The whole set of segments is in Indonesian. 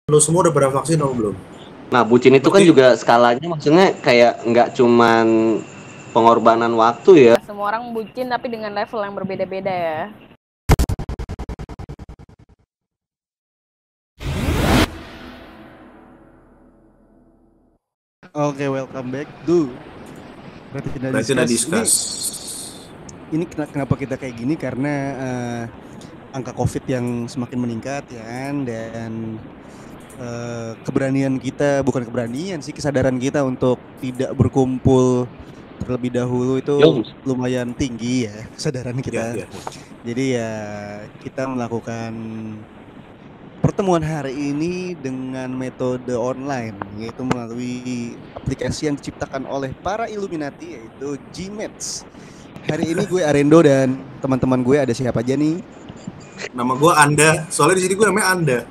Lu semua udah pada vaksin atau belum? Nah, bucin itu kan juga skalanya maksudnya kayak nggak cuman pengorbanan waktu ya. Semua orang bucin tapi dengan level yang berbeda-beda ya. Oke, welcome back to Retina Discuss. Ini kenapa kita kayak gini karena angka COVID yang semakin meningkat ya kan, dan keberanian kita, bukan keberanian sih, kesadaran kita untuk tidak berkumpul terlebih dahulu itu lumayan tinggi ya kesadaran kita. Jadi ya kita melakukan pertemuan hari ini dengan metode online, yaitu melalui aplikasi yang diciptakan oleh para Illuminati, yaitu Gmates. Hari ini gue Arendo dan teman-teman gue ada siapa aja nih? Nama gue Anda, soalnya di sini gue namanya Anda.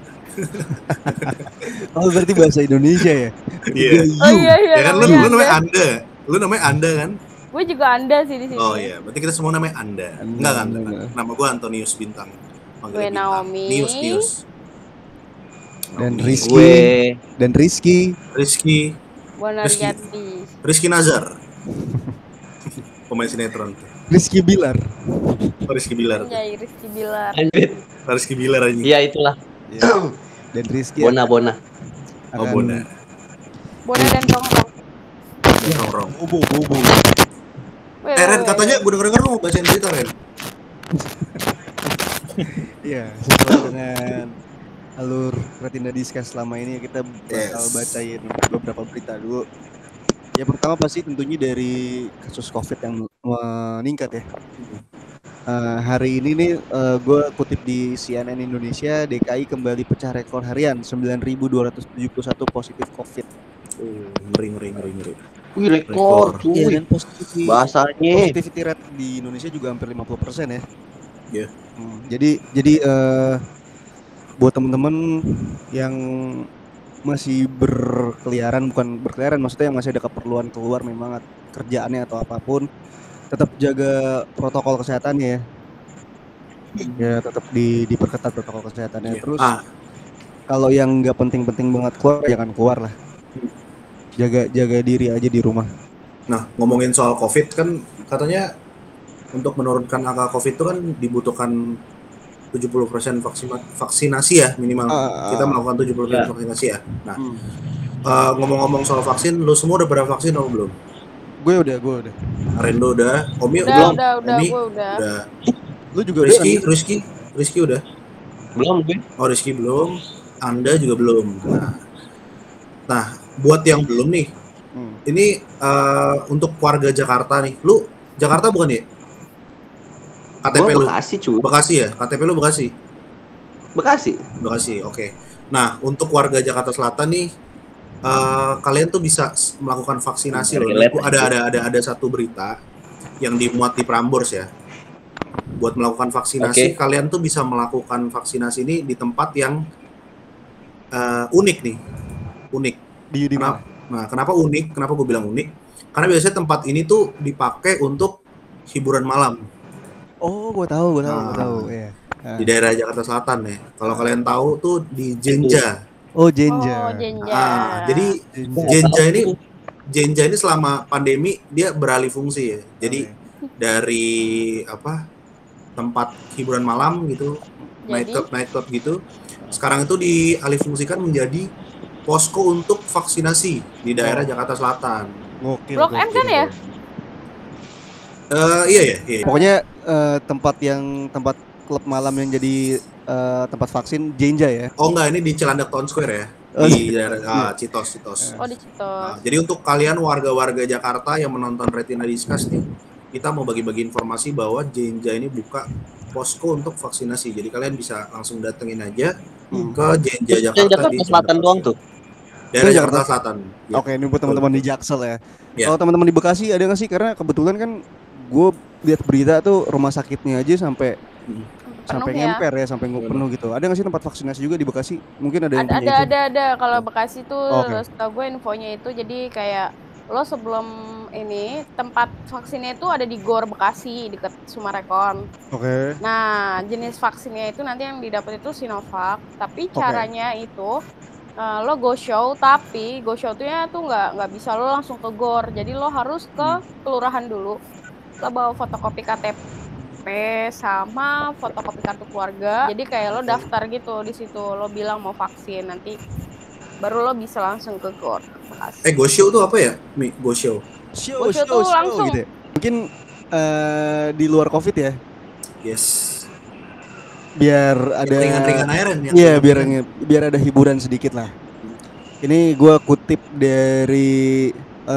Oh, berarti bahasa Indonesia ya? Iya. Oh iya. Ya kan lu namanya Anda. Lu namanya Anda kan? Gue juga Anda sih di sini. Oh iya, berarti kita semua namanya Anda. Enggak kan? Nama gue Antonius Bintang. Gue Naomi. Nius. Dan Rizky. Rizky Bonariati. Rizky Nazar. Pemain sinetron. Rizky Bilar. Oh, Rizky Bilar. Iya, Rizky Bilar. Rizky Bilar aja. Iya, itulah. Ya. Dan Rizky Bona. Bona dan Rongrong. Bobo. Ren, katanya gue denger lu mau bacain berita, Ren. Iya, sesuai dengan alur Retina Discuss selama ini kita bakal bacain beberapa berita dulu. Ya, pertama pasti tentunya dari kasus COVID yang meningkat ya. Hari ini nih gue kutip di CNN Indonesia, DKI kembali pecah rekor harian 9.271 positif COVID. Ngeri. Wih, rekor cuy. Iya, dan bahasanya positivity rate di Indonesia juga hampir 50% ya. Iya. Jadi buat teman-teman yang masih bukan berkeliaran, maksudnya yang masih ada keperluan keluar memang kerjaannya atau apapun, tetap jaga protokol kesehatannya ya. Ya tetap diperketat protokol kesehatannya. Terus kalau yang nggak penting-penting banget keluar, jangan keluar lah. Jaga diri aja di rumah. Nah, ngomongin soal COVID kan katanya untuk menurunkan angka COVID itu kan dibutuhkan 70% vaksinasi ya minimal. Kita melakukan 70% vaksinasi ya. Nah, ngomong-ngomong soal vaksin, lu semua udah pada vaksin atau belum? Gue udah. Arendo udah. Omi udah. Omi udah. Lu juga Rizky udah. Belum gue. Oh, Rizky belum. Anda juga belum. Nah, buat yang belum nih. Ini untuk warga Jakarta nih. Lu Jakarta bukan ya? KTP lu Bekasi cuy. Bekasi ya? KTP lu Bekasi? Bekasi, oke. Nah, untuk warga Jakarta Selatan nih, kalian tuh bisa melakukan vaksinasi loh. Ada satu berita yang dimuat di Prambors ya. Buat melakukan vaksinasi, kalian tuh bisa melakukan vaksinasi ini di tempat yang unik nih. Unik. Kenapa unik? Kenapa gue bilang unik? Karena biasanya tempat ini tuh dipakai untuk hiburan malam. Oh, gue tahu. Ya. Di daerah Jakarta Selatan ya. Kalau kalian tahu tuh di Jenja. Oh, Jenja. Jadi Jenja ini selama pandemi dia beralih fungsi ya. Jadi dari tempat hiburan malam gitu, night club gitu. Sekarang itu dialih fungsikan menjadi posko untuk vaksinasi di daerah Jakarta Selatan. Blok M kan ya? Iya. Pokoknya tempat klub malam yang jadi tempat vaksin Jenja ya. Oh enggak, ini di Cilandak Town Square ya. Di daerah Citos. Oh, di Citos. Jadi untuk kalian warga-warga Jakarta yang menonton Retina Discuss nih, kita mau bagi-bagi informasi bahwa Jenja ini buka posko untuk vaksinasi. Jadi kalian bisa langsung datengin aja ke Jenja Jakarta di Selatan doang tuh. Daerah Jakarta Selatan. Ya. Oke, ini buat teman-teman di Jaksel ya. Kalau teman-teman di Bekasi ada nggak sih? Karena kebetulan kan gue lihat berita tuh rumah sakitnya aja sampai ngemper ya, sampai penuh gitu. Ada nggak sih tempat vaksinasi juga di Bekasi? Mungkin ada yang punya itu. Ada. Kalau Bekasi tuh, setahu gue infonya itu jadi kayak lo sebelum ini tempat vaksinnya itu ada di Gor Bekasi dekat Sumarekon. Oke. Nah, jenis vaksinnya itu nanti yang didapat itu Sinovac, tapi caranya itu lo go show, tapi go show tuh nggak bisa lo langsung ke GOR. Jadi lo harus ke kelurahan dulu. Lo bawa fotokopi KTP sama fotokopi kartu keluarga. Jadi kayak lo daftar gitu di situ. Lo bilang mau vaksin, nanti baru lo bisa langsung ke GOR. Go show tuh apa ya? Go show. Go show tuh langsung. Gitu ya? Mungkin di luar COVID ya. Yes. Biar ada ringan-ringan aja. Iya, biar ada hiburan sedikit lah. Ini gue kutip dari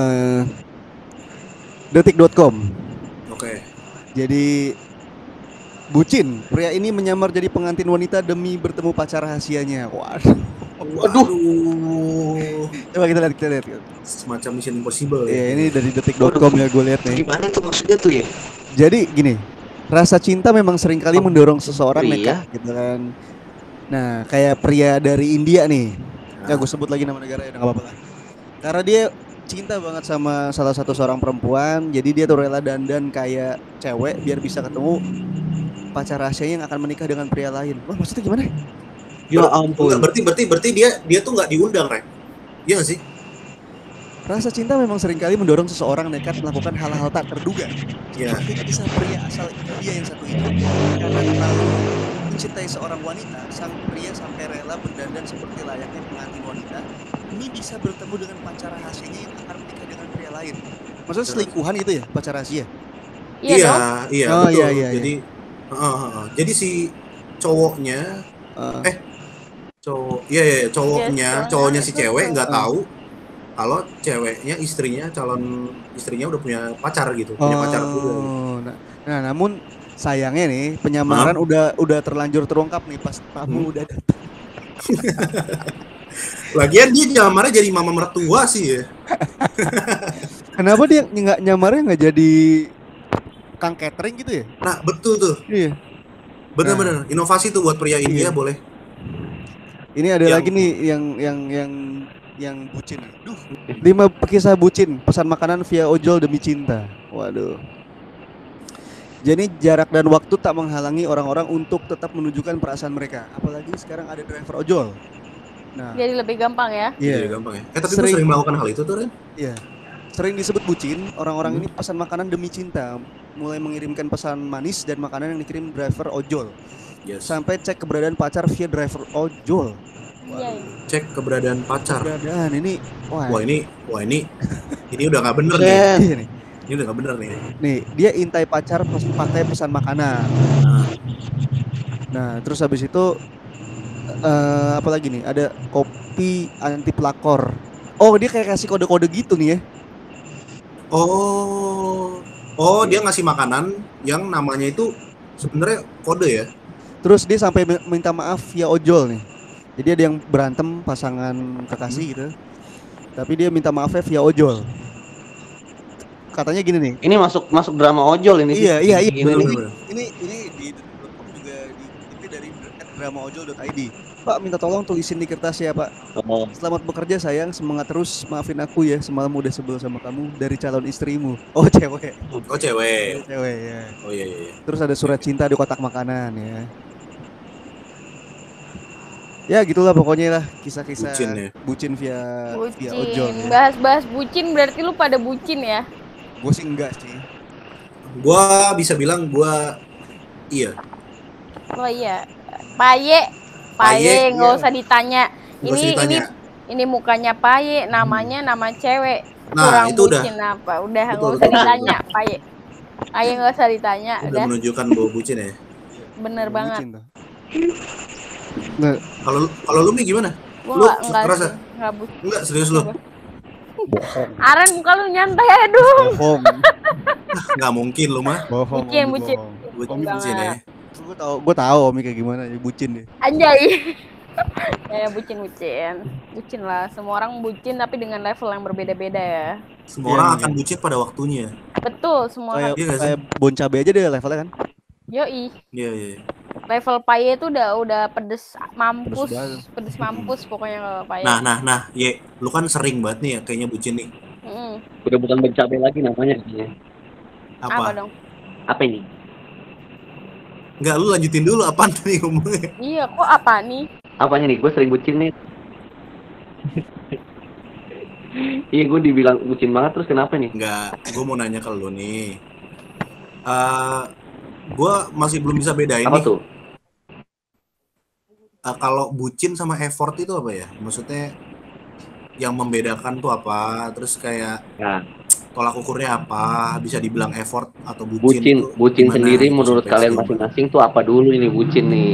detik.com. Oke. Jadi bucin, pria ini menyamar jadi pengantin wanita demi bertemu pacar rahasianya. Waduh. Coba kita lihat. Semacam Mission Impossible ya. Ini dari detik.com ya, gue lihat nih. Gimana tuh maksudnya tuh ya? Jadi gini, rasa cinta memang seringkali mendorong seseorang nekat gitu kan. Nah, kayak pria dari India nih. Ya gue sebut lagi nama negara ya, enggak apa-apa lah. Karena dia cinta banget sama salah satu seorang perempuan, jadi dia tuh rela dandan kayak cewek biar bisa ketemu pacar rahasianya yang akan menikah dengan pria lain. Wah, maksudnya gimana? Ya ampun. Berarti dia tuh nggak diundang, Rek. Iya nggak sih? Rasa cinta memang seringkali mendorong seseorang nekat melakukan hal-hal tak terduga. Ya. Seperti kisah pria asal India yang satu ini. Karena terlalu mencintai seorang wanita, sang pria sampai rela berdandan seperti layaknya pengantin wanita. Ini bisa bertemu dengan pacar rahasianya yang akan menikah dengan pria lain. Maksudnya selingkuhan gitu ya, pacar rahasia? Iya, oh, betul. Iya. Jadi si cowoknya cowoknya si cewek nggak tahu kalau ceweknya calon istrinya udah punya pacar gitu, punya pacar juga. Nah, namun sayangnya nih penyamaran udah terlanjur terungkap nih pas tamu udah datang. Lagian dia nyamarnya jadi mama mertua sih ya. Kenapa dia nyamarnya nggak jadi kang catering gitu ya? Nah, betul tuh. Iya. Bener-bener inovasi tuh buat pria India boleh. Ini ada lagi nih yang bucin. 5 kisah bucin, pesan makanan via ojol demi cinta. Waduh. Jadi jarak dan waktu tak menghalangi orang-orang untuk tetap menunjukkan perasaan mereka. Apalagi sekarang ada driver ojol. Nah, jadi lebih gampang ya? Iya, gampang ya. Tapi gue sering melakukan hal itu tuh, Ren. Iya. Sering disebut bucin, orang-orang ini pesan makanan demi cinta. Mulai mengirimkan pesan manis dan makanan yang dikirim driver ojol. Yes. Sampai cek keberadaan pacar via driver ojol. Cek keberadaan pacar. Ini udah nggak bener nih. Ini udah nggak bener nih. Nih, dia intai pacar pakai pesan makanan. Nah, terus habis itu apa lagi nih? Ada kopi anti pelakor. Oh, dia kayak kasih kode-kode gitu nih ya. Oh, dia ngasih makanan yang namanya itu sebenarnya kode ya. Terus dia sampai minta maaf via ojol nih. Jadi ada yang berantem pasangan kekasih gitu. Tapi dia minta maafnya via ojol. Katanya gini nih. Ini masuk drama ojol ini. Iya. Ini di juga di dari dramaojol.id. Pak, minta tolong tulisin di kertas ya, Pak. Selamat bekerja sayang, semangat terus. Maafin aku ya, semalam udah sebel sama kamu dari calon istrimu. Oh, cewek. Cewek ya. Oh iya. Terus ada surat cinta di kotak makanan ya. Ya gitulah pokoknya lah kisah-kisah bucin via ojol. Bahas-bahas bucin berarti lu pada bucin ya? Gue sih enggak sih. Gue bisa bilang gue iya. Oh iya. Paye nggak usah ditanya. Ini mukanya Paye, namanya nama cewek. Kurang itu bucin udah. Apa? Udah nggak usah ditanya, Paye nggak usah ditanya. Udah menunjukkan bahwa bucin ya. Bener banget. Nah, kalau lu nih gimana? Lu ngerasa? Enggak, serius lu? Aren muka lu nyantai aja dong. Bohong. Nggak mungkin lu mah. Bucin ya. Gue tahu Omi kayak gimana ya, bucin deh. Anjay. Ya bucin lah. Semua orang bucin tapi dengan level yang berbeda-beda ya. Semua orang akan bucin pada waktunya. Betul, semua orang. Kayak bon cabe aja deh levelnya kan. Yoi. Iya. Level Paye itu udah pedes mampus pokoknya kalau Paye. Nah, lu kan sering banget nih ya kayaknya bucin nih. Udah bukan bercabai lagi namanya. Apa dong? Apa ini? Enggak, lu lanjutin dulu apaan nih ngomongnya. Iya, kok apa nih? Apanya nih? Gue sering bucin nih. Iya, gue dibilang bucin banget, terus kenapa nih? Enggak, gue mau nanya ke lu nih. Gue masih belum bisa bedain Apa nih. tuh? Kalau bucin sama effort itu apa ya? Maksudnya yang membedakan tuh apa? Terus kayak Nah, tolak ukurnya apa? Bisa dibilang effort atau bucin tuh bucin gimana sendiri gitu, menurut sampai kalian sejauh mana? masing-masing tuh apa dulu ini bucin nih?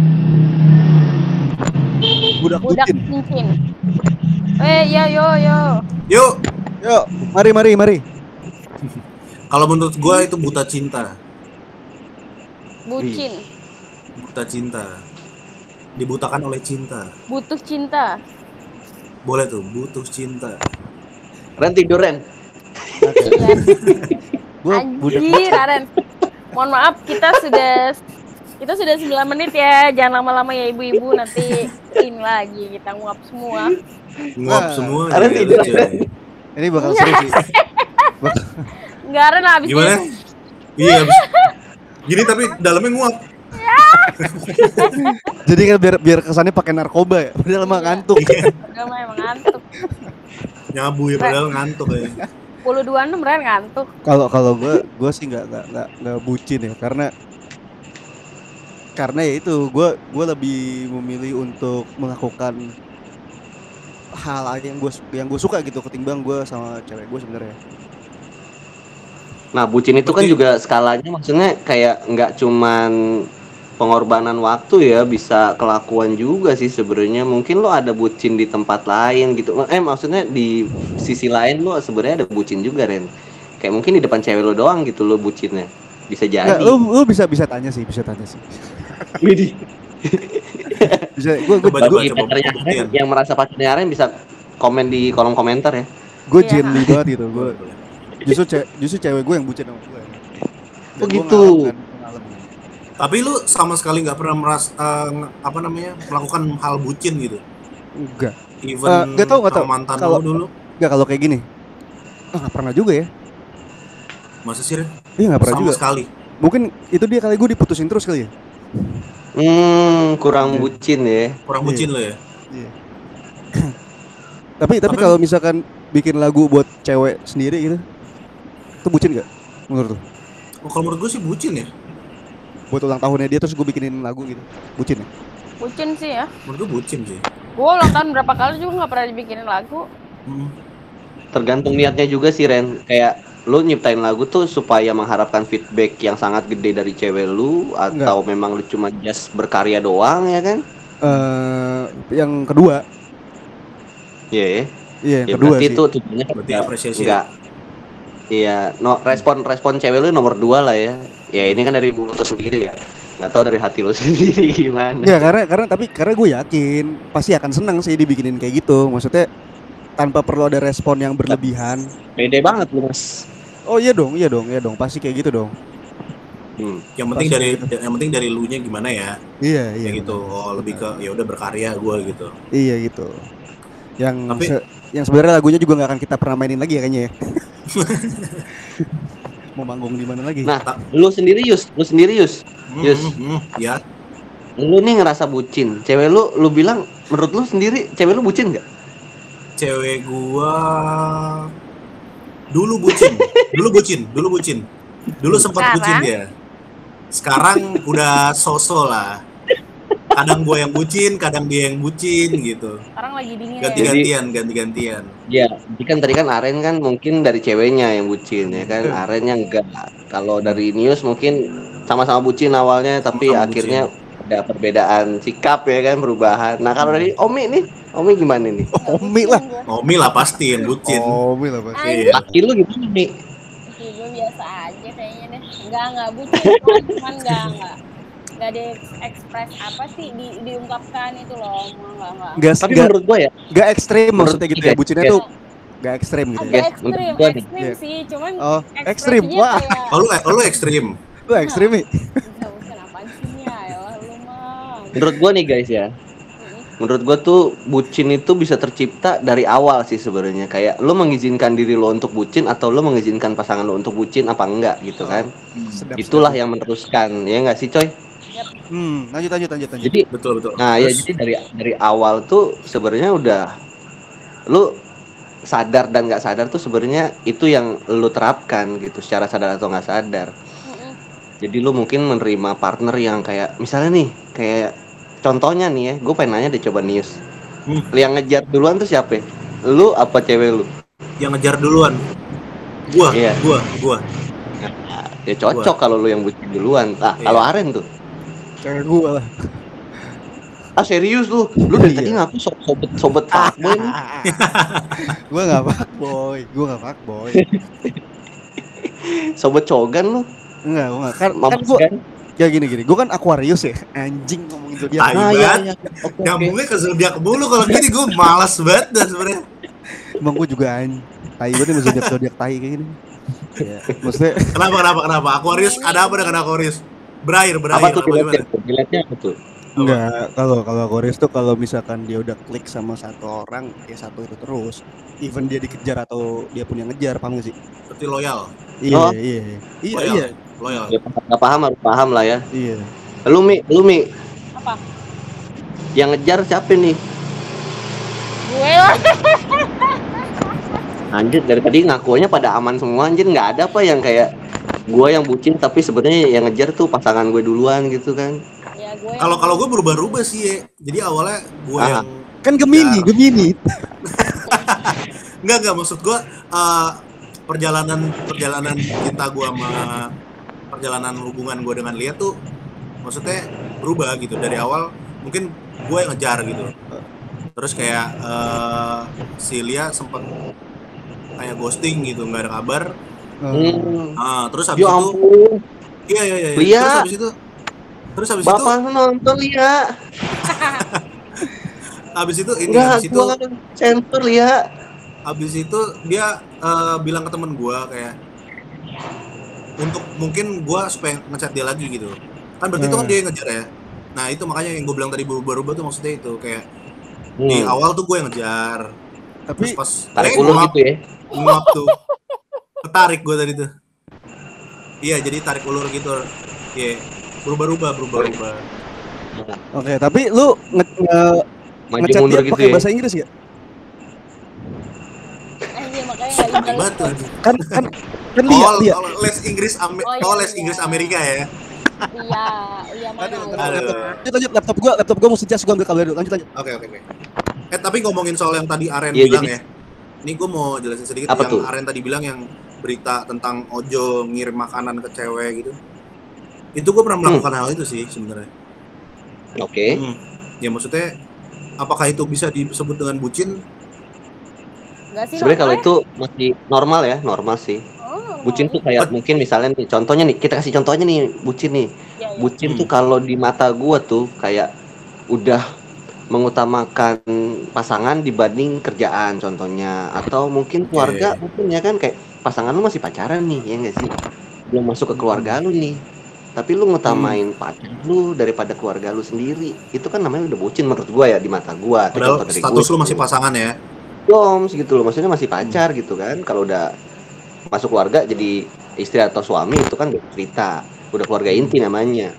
Budak Budak bucin. cincin. Yo yo yo. Yuk, Yuk, mari. kalau menurut gue itu buta cinta. Bucin. Buta cinta. Dibutakan oleh cinta. Butuh cinta. Boleh tuh, butuh cinta. Ren tidur, Ren. Iya. Gua budak Anjir, Aren. Mohon maaf, kita sudah 9 menit ya. Jangan lama-lama ya ibu-ibu, nanti ini lagi kita nguap semua. Nguap Nah, semua. ada ya, tidur, lucu ada. ya. Ini bakal seru sih. Enggak Aren lah abis Gimana? itu. Iya, abis. Gini tapi dalamnya nguap. Jadi kan biar kesannya pakai narkoba ya. Padahal emang Iya. ngantuk. Udah mah emang ngantuk. Nyabu ya, padahal ngantuk ya. 10-26 Ren ngantuk. Kalau gue sih nggak bucin ya, karena ya itu gue lebih memilih untuk melakukan hal yang gue suka gitu ketimbang gue sama cewek gue sebenarnya. Nah, bucin itu kan Berarti- juga skalanya maksudnya kayak nggak cuman pengorbanan waktu ya, bisa kelakuan juga sih sebenarnya. Mungkin lo ada bucin di tempat lain gitu. Maksudnya di sisi lain lo sebenarnya ada bucin juga, Ren. Kayak mungkin di depan cewek lo doang gitu lo bucinnya. Bisa Nggak, jadi. lu bisa tanya sih. Widih. Bisa gue Coba, Bagi coba pacarnya pembuktian. Aren yang merasa pacarnya Aren bisa komen di kolom komentar ya. gue Iya. genuinely banget gitu. Gue justru cewek gue yang bucin sama gue. Dan Oh, gua gitu. ngalamin. Tapi lu sama sekali nggak pernah melakukan hal bucin gitu. Enggak. Even Nggak tahu. sama mantan Kalau- lu dulu. Enggak, kalau kayak gini. Nggak pernah juga ya. Masa sih, Ren? Iya nggak pernah Sama juga. sekali. Mungkin itu dia kali gue diputusin terus kali ya. Kurang Iya. bucin ya. Kurang Iya. bucin lo ya. Iya. tapi Tapi- kalau misalkan bikin lagu buat cewek sendiri gitu, itu bucin nggak menurut lu? Oh, kalau menurut gue sih bucin ya. Buat ulang tahunnya dia terus gue bikinin lagu gitu, bucin ya? Bucin sih ya. Menurut gue bucin sih. Gue ulang tahun berapa kali juga nggak pernah dibikinin lagu. Hmm. Tergantung niatnya juga sih, Ren. Kayak lu nyiptain lagu tuh supaya mengharapkan feedback yang sangat gede dari cewek lu, atau memang lu cuma just berkarya doang ya kan? Yang kedua, Iya ya. iya yang Ya, kedua berarti sih. itu tujuannya Berarti apresiasi. enggak. Iya, respon cewek lu nomor 2 lah ya. Ya ini kan dari mulut lu sendiri ya. Nggak tahu dari hati lu sendiri gimana. Ya karena gue yakin pasti akan senang sih dibikinin kayak gitu. Maksudnya tanpa perlu ada respon yang berlebihan. Pede banget lu, Mas. Oh iya dong, pasti kayak gitu dong. Yang penting Pasti dari elunya gimana ya. Iya, Kayak gitu. Oh, lebih ke ya udah berkarya gue gitu. Iya gitu. Yang Tapi- yang sebenarnya lagunya juga nggak akan kita pernah mainin lagi ya kayaknya ya. Mau manggung di mana lagi? Nah, lu sendiri Yus. Yes. Ya. Lu nih ngerasa bucin. Cewek lu bilang menurut lu sendiri cewek lu bucin nggak? Cewek gua dulu bucin. Dulu sempat bucin Sekarang? dia. Sekarang udah so-so lah. Kadang gua yang bucin, kadang dia yang bucin gitu. Sekarang lagi dingin ya. Ganti-gantian. Ya, jadi kan tadi kan Aren kan mungkin dari ceweknya yang bucin ya kan, Arennya enggak. Kalau dari Nius mungkin sama-sama bucin awalnya, tapi Sama-sama akhirnya ada perbedaan sikap ya kan, perubahan. Nah kalau dari Omi nih, Omi gimana nih? Omi lah. Omi lah pasti yang bucin. Omi lah pasti. Iya. Laki lu gimana nih? Gue biasa aja kayaknya deh. Enggak bucin, cuman enggak diekspres apa sih diungkapkan itu loh. Enggak. Tapi menurut gua ya, Gak ekstrim maksudnya Menurut gitu ya. guys, Bucinnya guys. tuh gak ekstrim gitu ya. Guys, Agak menurut ekstrim gua nih. Iya. sih, cuman Oh, ekstrim. ekspresinya Wah. kayak Oh, lu ekstrim. Lu ekstrim nih. bukan apaan sih ya elah lu mah. menurut gua nih guys ya. Menurut gua tuh bucin itu bisa tercipta dari awal sih sebenarnya. Kayak lu mengizinkan diri lo untuk bucin atau lu mengizinkan pasangan lo untuk bucin apa enggak gitu kan. Sedap, Itulah sedap. yang meneruskan, ya enggak sih coy? Lanjut. Jadi Betul. nah ya Terus, jadi dari awal tuh sebenarnya udah lu sadar dan nggak sadar tuh sebenarnya itu yang lu terapkan gitu secara sadar atau nggak sadar. Jadi lu mungkin menerima partner yang kayak misalnya nih kayak contohnya nih ya, gue pengen nanya deh coba Nius. Yang ngejar duluan tuh siapa? Lu apa cewek lu? Yang ngejar duluan. Gua. Ya cocok kalau lu yang bucin duluan. Kalau Aren tuh. Cewek gua lah. Serius lu dari tadi ngaku sobat fuckboy nih. Gua nggak fuckboy. Sobat cogan lu. Enggak. Kan gua ya gini. Gua kan Aquarius ya. Anjing ngomongin zodiak. Iya. Nyambungnya ke zodiak mulu kalau gini gua malas banget dah sebenarnya. Emang gua juga tai banget nih zodiak tai kayak gini. Ya, maksudnya Kenapa? Aquarius ada apa dengan Aquarius? Berair. Apa tuh relate-nya apa tuh? Enggak, kalau Aquarius tuh kalau misalkan dia udah klik sama satu orang, ya satu itu terus. Even dia dikejar atau dia pun yang ngejar, paham gak sih? Berarti loyal. Iya. Loyal. Ya, nggak paham harus paham lah ya. Iya. Lu Mi. Apa? Yang ngejar siapa nih? Gue lah. Anjir dari tadi ngakuannya pada aman semua anjir, nggak ada apa yang kayak gue yang bucin tapi sebenarnya yang ngejar tuh pasangan gue duluan gitu kan. Ya, Kalau gue berubah-ubah sih ya. Jadi awalnya gue yang kan Gemini. Enggak maksud gue perjalanan cinta gue sama perjalanan hubungan gue dengan Lia tuh maksudnya berubah gitu. Dari awal mungkin gue yang ngejar gitu. Terus kayak si Lia sempet kayak ghosting gitu, nggak ada kabar. Terus habis itu iya. Lia. Terus habis Bapak itu nonton Lia. habis itu sensor Lia. Habis itu dia bilang ke temen gue kayak untuk mungkin gue supaya ngechat dia lagi gitu. Kan berarti itu kan dia yang ngejar ya. Nah itu makanya yang gue bilang tadi berubah-ubah tuh maksudnya itu kayak di awal tuh gue yang ngejar. Tapi pas tarik ulur gitu ya. Nguap tuh. Ketarik gue tadi tuh. Iya jadi tarik ulur gitu. Iya. Berubah. Oke, tapi lu maju mundur gitu pakai ya. bahasa Inggris gak? Makanya betul. Kan Lia. Les Inggris Amerika ya. Iya mana. Lanjut laptop gua mesti cas, gua ambil kabel dulu. Lanjut. Oke. Tapi ngomongin soal yang tadi Aren Iya, bilang jadi- ya. Ini gue mau jelasin sedikit Apa yang tuh? Aren tadi bilang yang berita tentang Ojo ngirim makanan ke cewek gitu. Itu gue pernah melakukan hal itu sih sebenarnya. Oke. Ya maksudnya apakah itu bisa disebut dengan bucin? Enggak sih. Sebenarnya kalau itu masih normal sih. Bucin tuh kayak mungkin misalnya nih contohnya nih, kita kasih contohnya nih bucin nih. Ya. Bucin tuh kalau di mata gua tuh kayak udah mengutamakan pasangan dibanding kerjaan contohnya, atau mungkin keluarga mungkin ya kan, kayak pasangan lu masih pacaran nih ya enggak sih, belum masuk ke keluarga lu nih, tapi lu ngutamain pacar lu daripada keluarga lu sendiri, itu kan namanya udah bucin menurut gua ya, di mata gua. Padahal status lu masih pasangan ya. Doms gitu loh, maksudnya masih pacar gitu kan. Kalau udah masuk keluarga jadi istri atau suami itu kan beda cerita, udah keluarga inti namanya.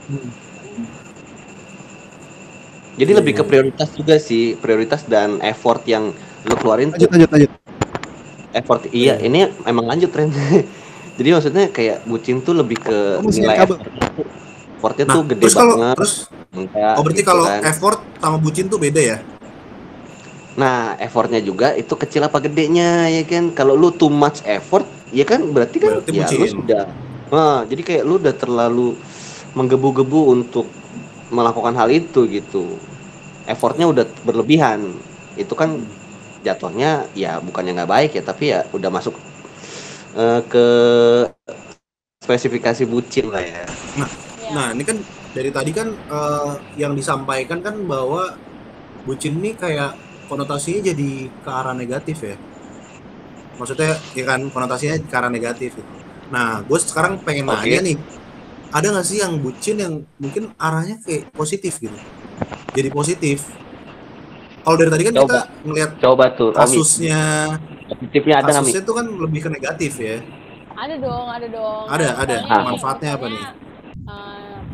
Jadi lebih ke prioritas juga sih, prioritas dan effort yang lu keluarin. Lanjut. Effort, iya ini emang lanjut tren. Jadi maksudnya kayak bucin tuh lebih ke nilai effortnya tuh gede banget. Berarti kalau effort sama bucin tuh beda ya? Nah, effortnya juga itu kecil apa gedenya ya kan. Kalau lu too much effort, ya kan berarti kan ya lu sudah. Jadi kayak lu udah terlalu menggebu-gebu untuk melakukan hal itu gitu. Effortnya udah berlebihan. Itu kan jatuhnya ya bukannya nggak baik ya, tapi ya udah masuk ke spesifikasi bucin lah ya. Nah, ini kan dari tadi kan yang disampaikan kan bahwa bucin ini kayak konotasinya jadi ke arah negatif ya. Maksudnya ya kan konotasinya ke arah negatif gitu. Nah, gue sekarang pengen nanya nih, ada nggak sih yang bucin yang mungkin arahnya kayak positif gitu? Jadi positif. Kalau dari tadi kan kita ngelihat kasusnya, positifnya ada nggak? Kasusnya itu kan lebih ke negatif ya. Ada dong. Ada. Manfaatnya apa nih?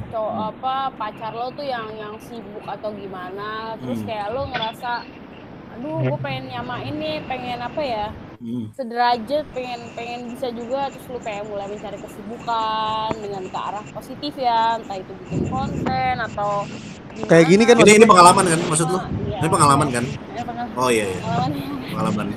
Pacar lo tuh yang sibuk atau gimana, terus kayak lo ngerasa aduh gue pengen nyamain nih, pengen apa ya, sederajat, pengen bisa juga, terus lu kayak mulai mencari kesibukan dengan ke arah positif ya, entah itu bikin konten atau gimana. Kayak gini kan Ini pengalaman kan maksud lu? Iya, Ini pengalaman kan? iya, pengalaman. Oh iya, Pengalaman.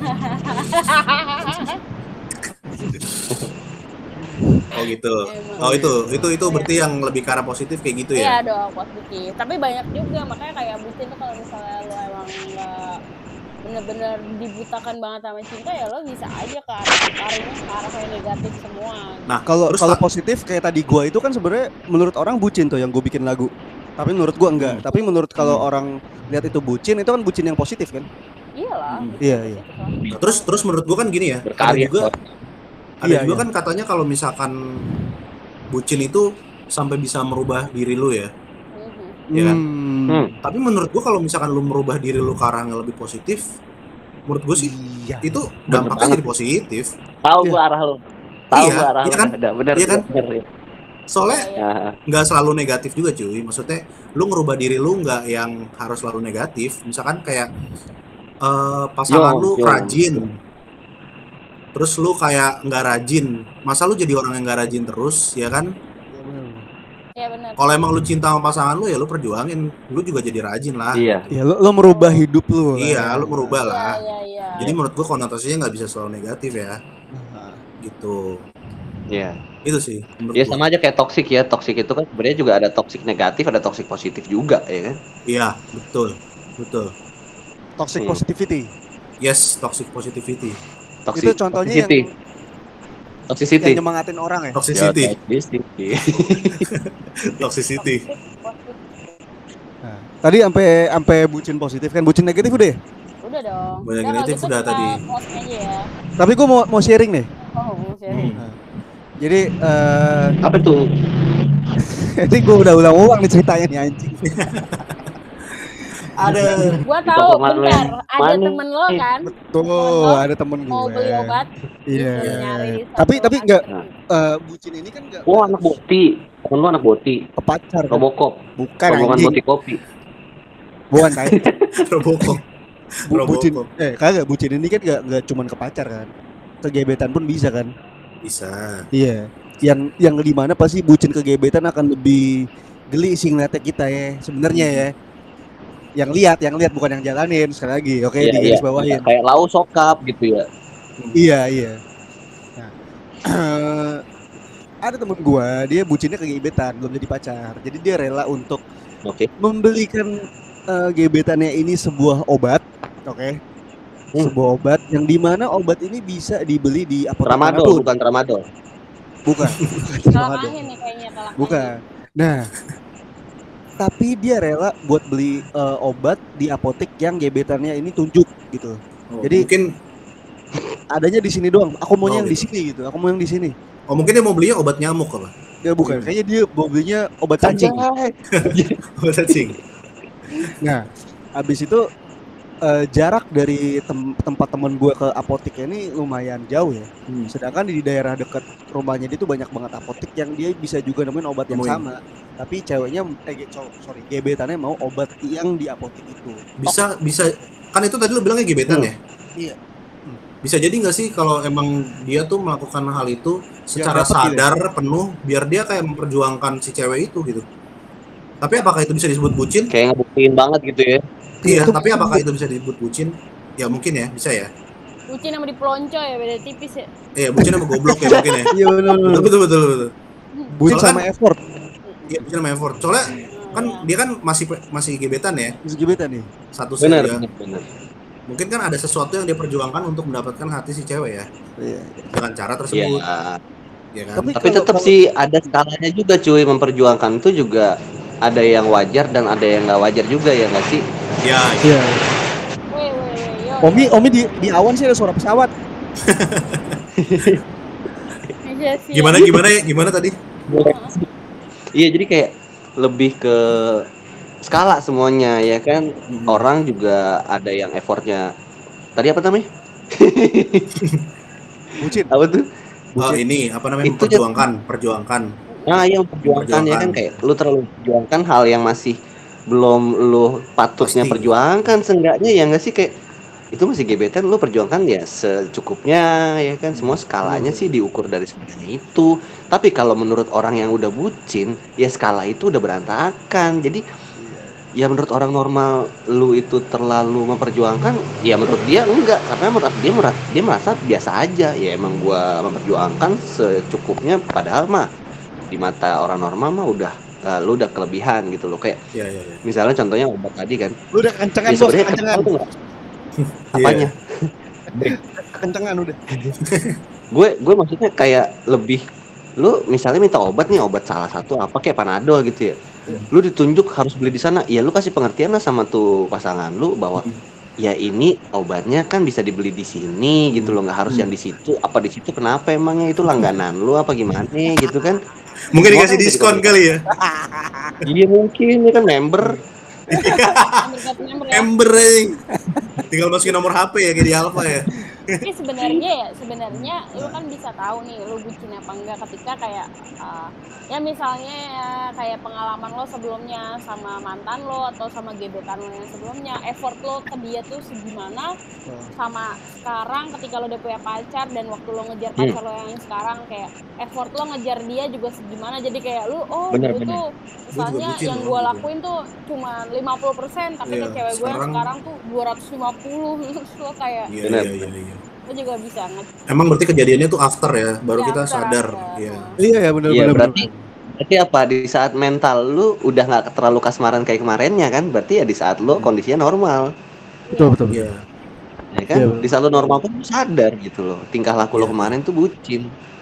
Oh gitu. Oh itu berarti yang lebih ke arah positif kayak gitu Iya ya? dong, positif. Tapi banyak juga, makanya kayak bucin tuh kalau misalnya lo emang nggak bener-bener dibutakan banget sama cinta, ya lo bisa aja ke arah yang negatif semua. Nah, Kalau terus positif kayak tadi gua itu kan sebenarnya menurut orang bucin tuh yang gue bikin lagu. Tapi menurut gua enggak. Tapi menurut kalau orang lihat itu bucin yang positif kan? Iyalah. Iya. Nah, terus menurut gua kan gini ya. Ada juga kan katanya kalau misalkan bucin itu sampai bisa merubah diri lu ya. Ya kan? Tapi menurut gua kalau misalkan lu merubah diri lu ke arah yang lebih positif, menurut gua sih itu dampaknya jadi positif. Tahu gua arah lu. Tahu gua arah lu. Kan? Bener. Soalnya nggak selalu negatif juga cuy. Maksudnya lu ngerubah diri lu nggak yang harus selalu negatif. Misalkan kayak pasangan lu rajin, terus lu kayak nggak rajin, masa lu jadi orang yang nggak rajin terus, ya kan? Iya benar. Kalau emang lu cinta sama pasangan lu, ya lu perjuangin, lu juga jadi rajin lah. Iya. Ya lo merubah hidup lu. Iya, lu merubah lah. Iya. Jadi menurut gua konotasinya nggak bisa selalu negatif ya. Gitu. Iya. Itu sih. Ya sama aja kayak toksik ya. Toksik itu kan sebenarnya juga ada toksik negatif, ada toksik positif juga, ya kan? Iya, betul. Toxic positivity. Yes, toxic positivity. Itu contohnya toxicity. Yang nyemangatin orang ya. Toxicity. Nah, tadi sampai bucin positif kan, bucin negatif udah ya? Udah dong. Bucin negatif udah tadi. Aja ya. Tapi gue mau sharing nih. Mau sharing. Jadi apa tuh? ini gue udah ulang-ulang nih ceritanya nih anjing. Gua tahu, bentar, ada temen lo kan? Betul, ada temen gue. Mau beli obat. Iya. Tapi enggak bucin ini kan enggak. Oh, anak boti. Temen lu anak boti. Pacar. Robocop. Bukan anjing. Boti kopi. Bukan tai. Robocop. Bucin. Kagak, bucin ini kan enggak cuman ke pacar kan. Ke gebetan pun bisa kan? Bisa. Iya. Yang di mana pasti bucin ke gebetan akan lebih geli sih ngeliatnya kita ya sebenarnya ya. Yang lihat bukan yang jalanin, sekali lagi. Oke, di garis bawahin. Kayak lau sokap gitu ya. Iya. Nah, ada temen gua, dia bucinnya ke gebetan, belum jadi pacar. Jadi dia rela untuk membelikan gebetannya ini sebuah obat, sebuah obat yang dimana obat ini bisa dibeli di apotek Tramadol, bukan Tramadol. Bukan. Bukan. Nah, tapi dia rela buat beli obat di apotek yang gebetannya ini tunjuk gitu. Jadi mungkin adanya di sini doang. Aku maunya yang di sini gitu. Aku mau yang di sini. Oh, mungkin dia mau belinya obat nyamuk apa? Ya bukan. Kayaknya dia mau belinya obat cacing. Obat cacing. Nah, habis itu jarak dari tempat teman gue ke apoteknya ini lumayan jauh ya. Sedangkan di daerah dekat rumahnya dia tuh banyak banget apotek yang dia bisa juga nemuin obat yang sama. Tapi ceweknya gebetannya mau obat yang di apotek itu. Bisa kan itu tadi lu bilangnya gebetan ya? Iya. Bisa jadi nggak sih kalau emang dia tuh melakukan hal itu secara sadar penuh biar dia kayak memperjuangkan si cewek itu gitu. Tapi apakah itu bisa disebut bucin? Kayak ngebuktiin banget gitu ya. Iya, tapi apakah itu bisa disebut bucin? Ya mungkin ya, bisa ya. Bucin sama dipelonco ya, beda tipis ya. Iya, bucin sama goblok ya mungkin ya. Iya betul. Bucin sama effort. Iya, bucin sama effort. Soalnya kan dia kan masih gebetan ya. Masih gebetan nih. Satu benar. Mungkin kan ada sesuatu yang dia perjuangkan untuk mendapatkan hati si cewek ya. Iya. Dengan cara tersebut. Ya kan? Tapi tetap sih ada skalanya juga cuy, memperjuangkan itu juga ada yang wajar dan ada yang nggak wajar juga ya nggak sih? Iya. Omi di awan sih ada suara pesawat. Gimana tadi? Iya, jadi kayak lebih ke skala semuanya ya kan. Orang juga ada yang effortnya. Tadi apa namanya? Bucin. Apa tuh? Oh, ini apa namanya? Perjuangkan. Nah, yang perjuangkan ya kan, kayak lu terlalu perjuangkan hal yang masih belum lu patutnya perjuangkan, seenggaknya ya nggak sih, kayak itu masih gebetan, lu perjuangkan ya secukupnya ya kan, semua skalanya sih diukur dari sebenarnya itu. Tapi kalau menurut orang yang udah bucin, ya skala itu udah berantakan. Jadi ya menurut orang normal lu itu terlalu memperjuangkan, ya menurut dia enggak, karena menurut dia merasa biasa aja. Ya emang gua memperjuangkan secukupnya, padahal mah di mata orang normal mah udah lu udah kelebihan gitu loh. Kayak Iya. misalnya contohnya obat tadi kan, Lu udah kencengan ya bos, sebenarnya kencengan. kenal tuh nggak apanya. Kencengan udah. Gue maksudnya kayak lebih, lu misalnya minta obat nih, obat salah satu apa kayak Panadol gitu ya, lu ditunjuk harus beli di sana, ya lu kasih pengertian lah sama tuh pasangan lu bahwa ya ini obatnya kan bisa dibeli di sini gitu loh, nggak harus yang di situ. Apa di situ kenapa emangnya, itu langganan lu apa gimana gitu kan? Mungkin Semua dikasih kan diskon jadi kali ya. iya mungkin, ini kan member. Ember aja. Tinggal masukin nomor HP ya kayak di Alfa ya. Tapi sebenarnya lu kan bisa tahu nih lu bucin apa enggak ketika kayak ya misalnya kayak pengalaman lo sebelumnya sama mantan lo atau sama gebetan lo yang sebelumnya, effort lo ke dia tuh segimana, sama sekarang ketika lo udah punya pacar dan waktu lo ngejar pacar lo yang sekarang, kayak effort lo ngejar dia juga segimana. Jadi kayak lu Bener. dulu tuh misalnya bucin yang loh, gue gitu. lakuin tuh cuma 50%, tapi Iya, ke cewek gue yang sekarang- sekarang tuh 250. Terus lo kayak Iya. lo juga bisa Emang berarti kejadiannya tuh after ya, baru Iya, kita after. sadar. Iya. Iya ya benar. Iya berarti apa, di saat mental lu udah nggak terlalu kasmaran kayak kemarinnya kan, berarti ya di saat lu kondisinya normal Betul. Iya. ya kan. Iya. Di saat lu normal kan lu sadar gitu loh, tingkah laku lo Iya. kemarin tuh bucin.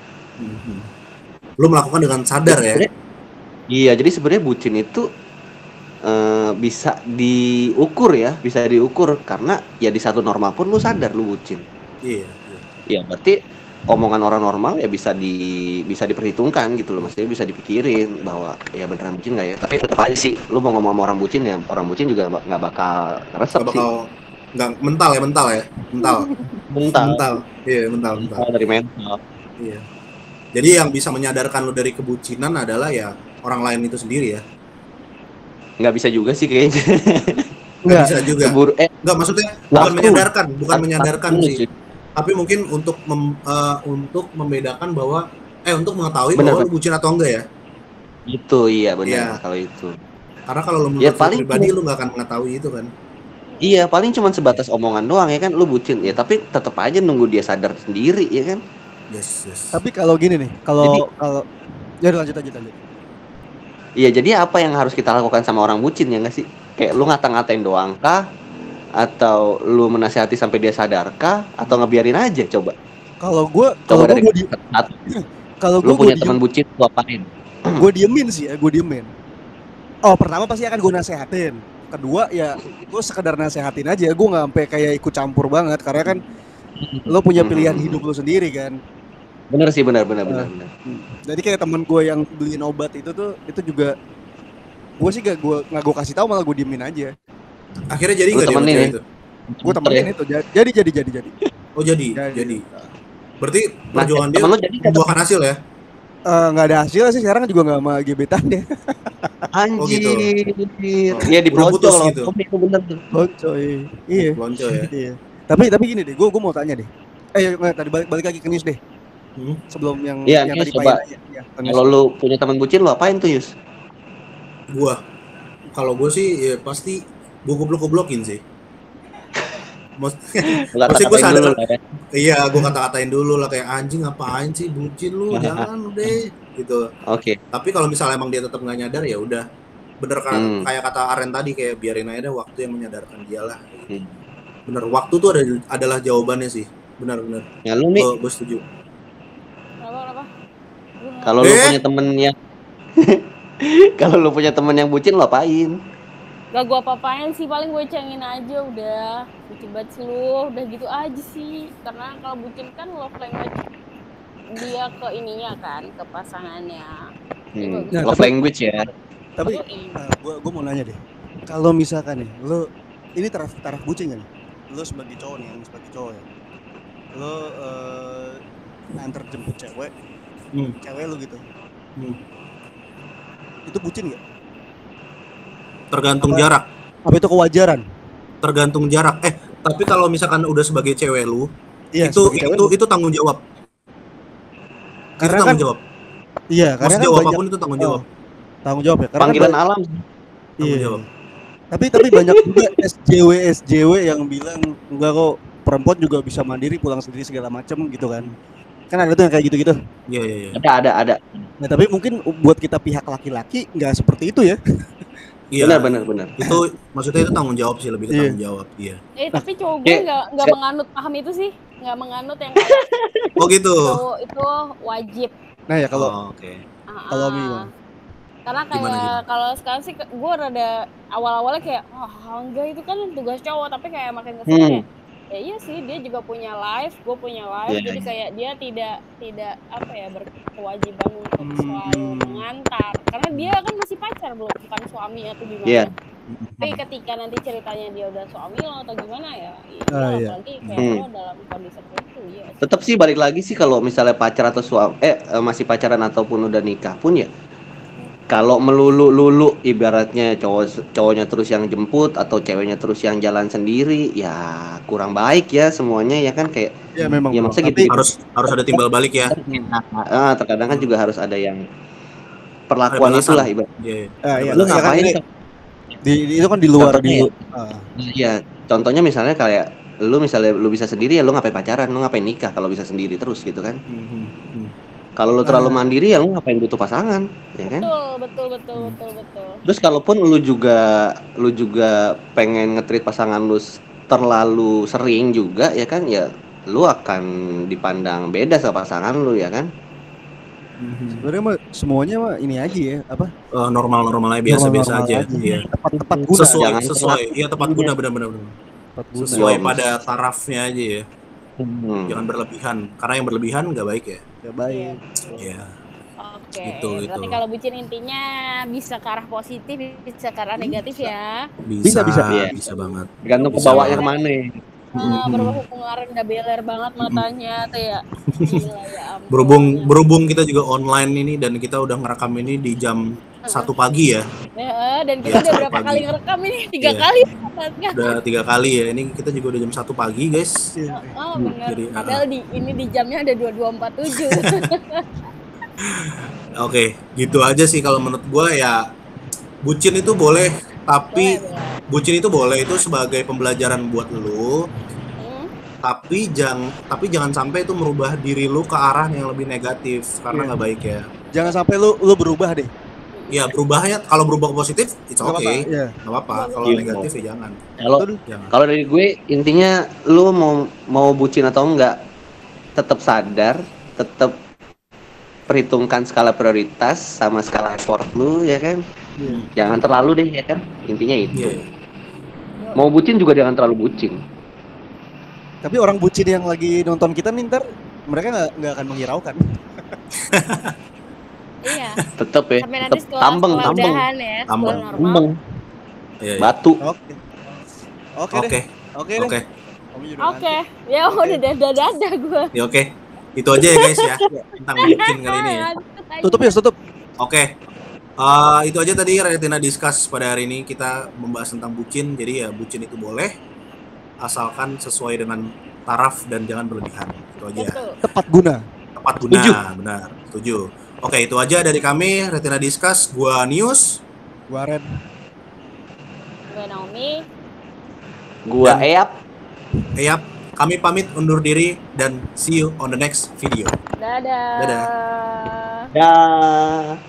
Lu melakukan dengan sadar ya. Iya, jadi sebenarnya bucin itu bisa diukur karena ya di satu normal pun lu sadar lu bucin. Iya. Ya berarti omongan orang normal ya bisa diperhitungkan gitu loh, maksudnya bisa dipikirin bahwa ya beneran bucin nggak ya. Tapi tetap aja sih, lu mau ngomong sama orang bucin ya, orang bucin juga nggak bakal resep Gak sih. bakal nggak mental ya. Mental. Iya, mental. Dari mental. Iya. Jadi yang bisa menyadarkan lu dari kebucinan adalah ya orang lain itu sendiri ya. Nggak bisa juga sih kayaknya. Nggak bisa juga. Nggak, maksudnya bukan menyadarkan sih. Tapi mungkin untuk membedakan bahwa untuk mengetahui bahwa lu bucin atau enggak ya. Itu iya benar. Iya. Kalau itu. Karena kalau lu Ya, menurut paling pribadi lu nggak akan mengetahui itu kan. Iya, paling cuma sebatas omongan doang ya kan, lu bucin ya, tapi tetap aja nunggu dia sadar sendiri ya kan. Yes. Tapi kalau gini nih, kalau ya lanjut. Iya, jadi apa yang harus kita lakukan sama orang bucin ya nggak sih? Kayak lu ngata-ngatain doang kah? Atau lu menasihati sampai dia sadar kah? Atau ngebiarin aja coba? Kalau gue lu punya teman bucin, lu apain? Gue diemin sih ya, gue diemin. Oh, pertama pasti akan gue nasehatin. Kedua ya gue sekedar nasehatin aja, gue nggak sampai kayak ikut campur banget, karena kan lo punya pilihan hidup lo sendiri kan. Bener sih, bener. Jadi kayak teman gue yang beliin obat itu juga gue sih gak gue kasih tahu, malah gue diemin aja. Akhirnya jadi Lu nggak dia temenin baca ya? itu? Gue temenin itu jadi. Oh jadi. Berarti perjuangan dia temen lu jadi membuahkan hasil ya? Nggak ada hasil sih sekarang, juga nggak sama gebetannya. Anjir. Oh, gitu. Iya di Udah putus pelonco gitu. loh. Itu bener tuh. Lonco, iya. Lonco ya. Iya. Tapi gini deh, gue mau tanya deh. Tadi balik lagi ke News deh. Sebelum yang Iya, tadi coba. Pak. Kalau lu punya teman bucin, lu apain tuh, Yus? Kalau gue sih ya pasti gue goblok-goblokin sih. Maksudnya gue sadar. dulu lah ya. Iya, gue kata-katain dulu lah, kayak anjing ngapain sih bucin lu, jangan deh gitu. Oke. Tapi kalau misalnya emang dia tetap nggak nyadar ya udah, bener kan kayak kata Aren tadi, kayak biarin aja deh, waktu yang menyadarkan dia lah. Bener, waktu tuh adalah jawabannya sih, benar. Ya lu nih, Gue setuju. Kenapa? kalau lu punya temen yang kalau lu punya temen yang bucin, lu apain? Gak gue apa-apain sih, paling gue cengin aja udah. Bucin banget sih lu, udah gitu aja sih. Karena kalau bucin kan love language dia ke ininya kan, ke pasangannya. Love language ya. Tapi gue mau nanya deh, kalau misalkan nih lo ini taraf bucin kan, lo sebagai cowok nih, ya, lo antar jemput cewek lo gitu, itu bucin nggak? Tergantung jarak. Apa itu kewajaran? Tergantung jarak. Tapi kalau misalkan udah sebagai cewek lu, Iya, itu tanggung jawab. Karena itu tanggung kan- jawab. Iya, Mau karena kan sejauh banyak apapun itu tanggung jawab. tanggung jawab ya. Karena kan Panggilan alam. Tanggung iya. jawab. Tapi banyak juga SJW yang bilang enggak kok, perempuan juga bisa mandiri pulang sendiri segala macam gitu kan. Kan ada tuh yang kayak gitu-gitu. Iya, iya, iya. Ada. Nah, tapi mungkin buat kita pihak laki-laki nggak seperti itu ya. Iya. Benar. Itu maksudnya itu tanggung jawab sih, lebih ke Iya. tanggung jawab. Iya. Tapi cowok gue nggak menganut paham itu sih, nggak menganut yang kayak Oh gitu. cowok itu wajib. Nah ya kalau Oh, oke. kalau Mi, Bang. Karena kayak kalau sekarang sih gue rada awal-awalnya kayak enggak itu kan tugas cowok, tapi kayak makin kesini kayak ya iya sih dia juga punya life, gue punya life, jadi kayak dia tidak apa ya berkewajiban untuk selalu mengantar, karena dia kan masih pacar belum bukan suami atau gimana. Iya. Tapi ketika nanti ceritanya dia udah suami lo atau gimana ya, iya. apalagi kayak lo dalam kondisi seperti itu ya. Tetap sih balik lagi sih kalau misalnya pacar atau suami masih pacaran ataupun udah nikah pun ya. Kalau melulu ibaratnya cowoknya terus yang jemput atau ceweknya terus yang jalan sendiri, ya kurang baik ya semuanya ya kan kayak. Ya memang. Ya masa Tapi gitu. Harus ada timbal balik ya. Terkadang kan juga harus ada yang perlakuan itulah ibarat. Iya. Lu ngapain? Itu kan di luar Iya, contohnya misalnya kayak lu bisa sendiri ya lu ngapain pacaran, lu ngapain nikah kalau bisa sendiri terus gitu kan. Kalau lu terlalu mandiri ya lu ngapain butuh pasangan, ya kan? Betul. Terus kalaupun lu juga pengen nge-treat pasangan lu terlalu sering juga ya kan, ya lu akan dipandang beda sama pasangan lu ya kan? Sebenarnya mah semuanya mah ini aja ya, apa? Normal-normal aja, biasa-biasa aja. Iya. Tepat guna. Sesuai. Iya, tepat guna benar-benar. Sesuai pada tarafnya aja ya. Jangan berlebihan, karena yang berlebihan nggak baik ya. Nggak baik. Iya. Oke. Gitu. Berarti kalau bucin intinya bisa ke arah positif, bisa ke arah negatif ya. Bisa banget. Tergantung kebawanya kemana. Berhubungan rendah beler banget matanya tuh ya. Gila ya ampun. Berhubung kita juga online ini dan kita udah ngerekam ini di jam 1 pagi ya. Dan kita udah berapa kali ngerekam ini? 3 kali. Udah 3 kali ya. Ini kita juga udah jam 1 pagi guys. Oh benar. Padahal ini di jamnya ada 22.47. Oke, gitu aja sih kalau menurut gua ya. Bucin itu boleh, tapi bucin itu boleh itu sebagai pembelajaran buat lu. Tapi jangan sampai itu merubah diri lu ke arah yang lebih negatif, karena nggak baik ya. Jangan sampai lu berubah deh. Ya berubahnya, kalau berubah ke positif, it's okay, Iya. nggak apa-apa. Kalau negatif ya jangan. Kalau dari gue intinya lu mau bucin atau enggak, tetap sadar, tetap perhitungkan skala prioritas sama skala effort lu ya kan. Jangan terlalu deh ya kan, intinya itu. Mau bucin juga jangan terlalu bucin. Tapi orang bucin yang lagi nonton kita nih ntar mereka nggak akan menghiraukan. Iya. Tetap ya. Sampai nanti setelah tambeng. ya, setelah normal. Batu. Oke. Oke. Ya udah dadah gue. Ya oke. Itu aja ya guys ya tentang bucin kali ini ya. Tutup. Oke. Itu aja tadi Retina Discuss pada hari ini, kita membahas tentang bucin. Jadi ya bucin itu boleh asalkan sesuai dengan taraf dan jangan berlebihan. Itu aja. Tepat guna. Benar. Setuju. Oke, itu aja dari kami Retina Discuss. Gua Nius, gua Ren, gua Naomi, gua Eyap. Kami pamit undur diri dan see you on the next video. Dadah. Dah.